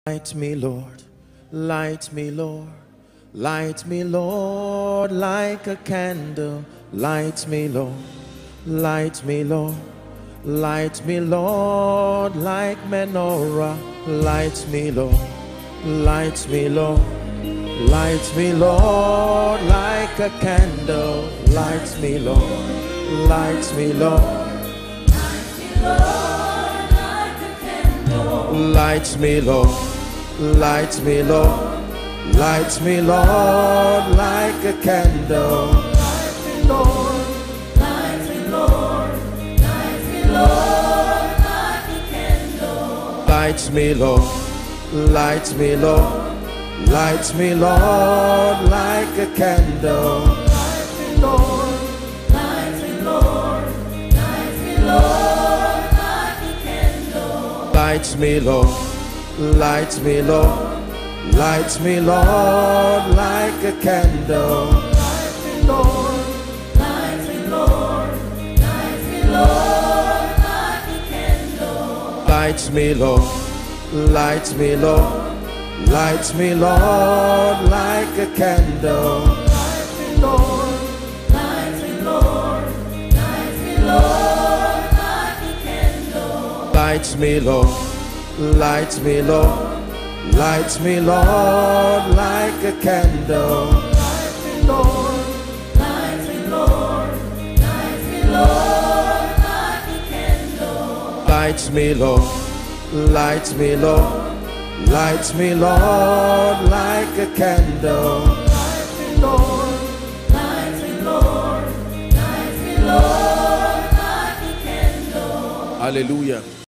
Light me, Lord, light me, Lord, light me, Lord, like a candle. Light me, Lord, light me, Lord, light me, Lord, like menorah. Light me, Lord, light me, Lord, light me, Lord, like a candle. Light me, Lord, light me, Lord, light me, Lord, light me, Lord, light me, Lord, like a candle. Light me, Lord, light me, Lord, light me, Lord, like a candle. Light me, Lord, light me, Lord, light me, Lord, like a candle. Light me, Lord, light me, Lord, light me, Lord, like a candle. Light me, Lord, light me, Lord, light me, Lord, like a candle. Light me, Lord, light me, Lord, light me, Lord, like a candle. Light me, Lord, light me, Lord, light me, Lord, like a candle. Light me, Lord, light me, Lord, light me, Lord, like a candle. Light me, Lord, light me, Lord, light me, Lord, like a candle. Light me, Lord, light me, Lord, light me, Lord, like a candle. Light me, Lord, light me, Lord, light me, Lord, like a candle. Light me, Lord, light me, Lord, light me, Lord, like a candle. Hallelujah.